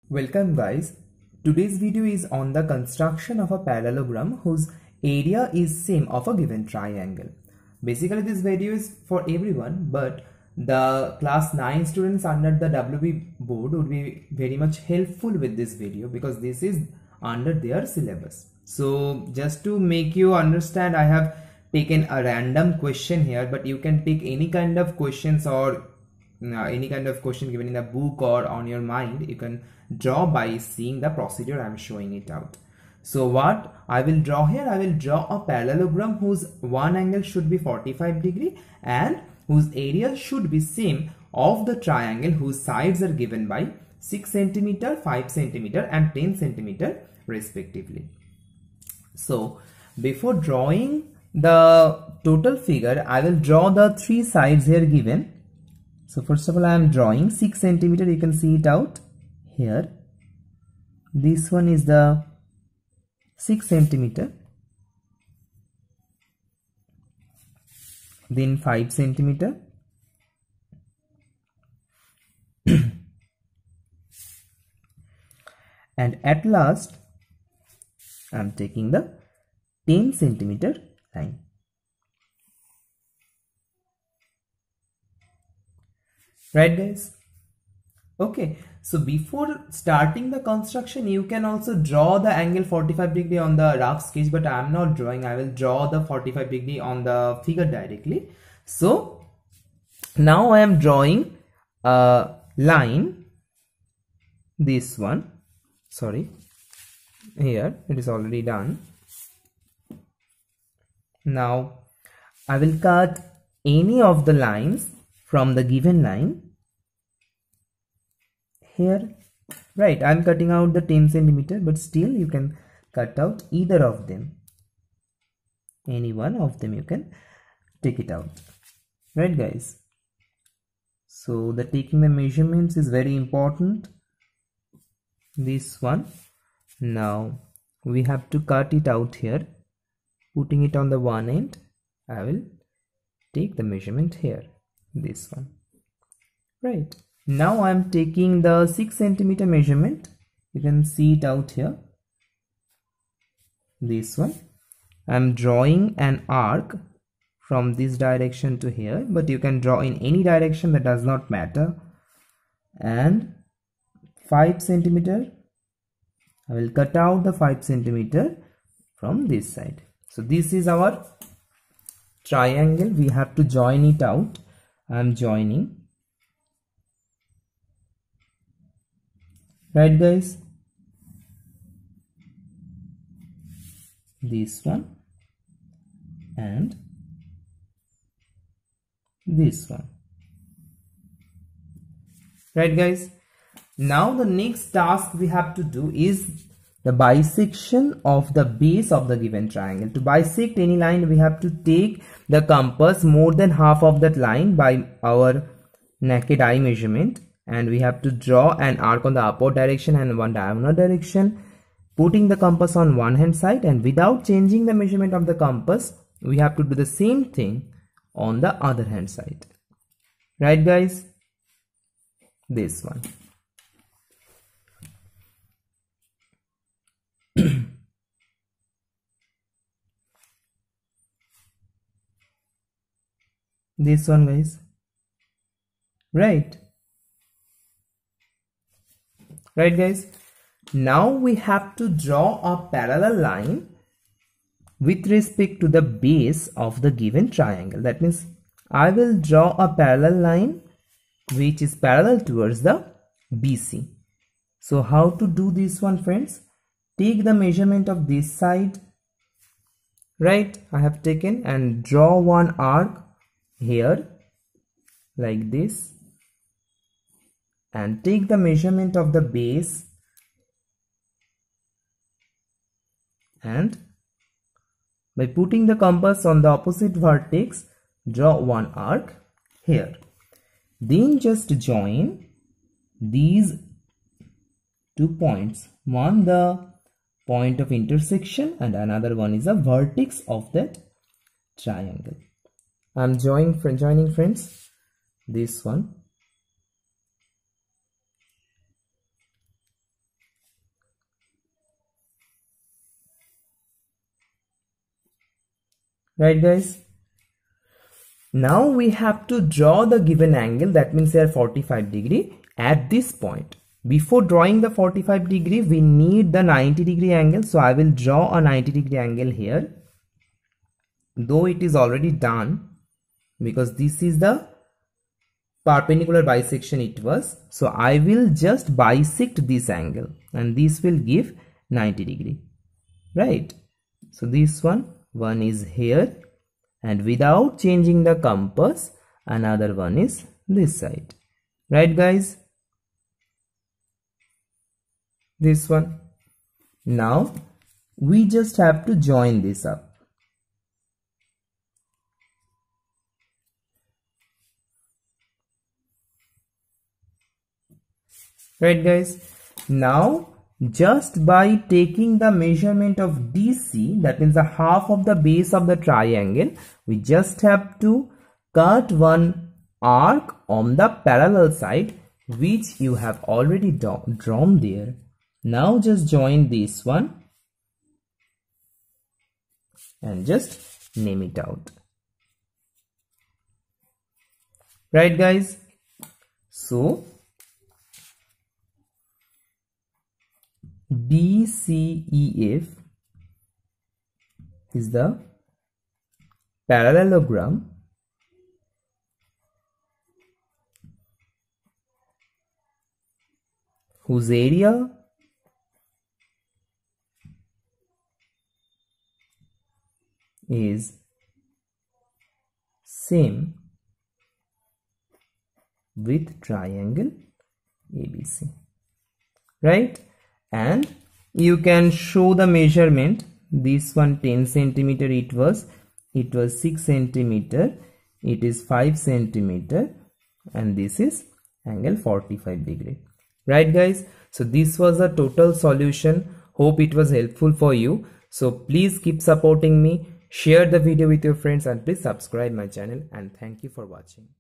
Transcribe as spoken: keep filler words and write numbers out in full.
Welcome guys. Today's video is on the construction of a parallelogram whose area is same of a given triangle. Basically this video is for everyone, but the class nine students under the W B board would be very much helpful with this video because this is under their syllabus. So just to make you understand, I have taken a random question here, but you can pick any kind of questions or uh, any kind of question given in the book or on your mind. You can draw by seeing the procedure I am showing it out. So what I will draw here, I will draw a parallelogram whose one angle should be forty-five degree and whose area should be same of the triangle whose sides are given by six centimeter, five centimeter and ten centimeter respectively. So before drawing the total figure, I will draw the three sides here given. So first of all, I am drawing six centimeter. You can see it out here. This one is the six centimeter, then five centimeter, and at last I am taking the ten centimeter line. Right guys? Okay, so before starting the construction, you can also draw the angle forty-five degree on the rough sketch, but I am not drawing. I will draw the forty-five degree on the figure directly. So now I am drawing a line, this one, sorry, here it is already done. Now I will cut any of the lines from the given line. Here, right, I'm cutting out the ten centimeter, but still you can cut out either of them. Any one of them you can take it out. Right guys? So the taking the measurements is very important. This one. Now we have to cut it out here. Putting it on the one end, I will take the measurement here. This one. Right. Now I am taking the six centimeter measurement. You can see it out here. This one. I am drawing an arc from this direction to here, but you can draw in any direction, that does not matter. And five centimeter. I will cut out the five centimeter from this side. So this is our triangle. We have to join it out. I am joining. Right guys? This one and this one. Right guys? Now the next task we have to do is the bisection of the base of the given triangle. To bisect any line, we have to take the compass more than half of that line by our naked eye measurement. And we have to draw an arc on the upward direction and one diagonal direction, putting the compass on one hand side, and without changing the measurement of the compass, we have to do the same thing on the other hand side. Right guys? This one. This one guys. Right. Right guys, now we have to draw a parallel line with respect to the base of the given triangle. That means I will draw a parallel line which is parallel towards the B C. So how to do this one friends? Take the measurement of this side. Right, I have taken, and draw one arc here like this. And take the measurement of the base and by putting the compass on the opposite vertex, draw one arc here. Then just join these two points. One the point of intersection and another one is a vertex of that triangle. I am joining, joining friends, this one. right guys? Now we have to draw the given angle, that means here forty-five degree at this point. Before drawing the forty-five degree, we need the ninety degree angle, so I will draw a ninety degree angle here, though it is already done because this is the perpendicular bisection it was. So I will just bisect this angle and this will give ninety degree, right? So this one, one is here, and without changing the compass, another one is this side, right guys? This one. Now we just have to join this up. Right guys, now just by taking the measurement of D C, that means the half of the base of the triangle, we just have to cut one arc on the parallel side which you have already drawn there. Now just join this one and just name it out, right guys? So D C E F is the parallelogram whose area is same with triangle A B C, right? And you can show the measurement. This one ten centimeter it was, it was six centimeter, it is five centimeter, and this is angle forty-five degree, right guys? So this was a total solution. Hope it was helpful for you. So please keep supporting me, share the video with your friends, and please subscribe my channel, and thank you for watching.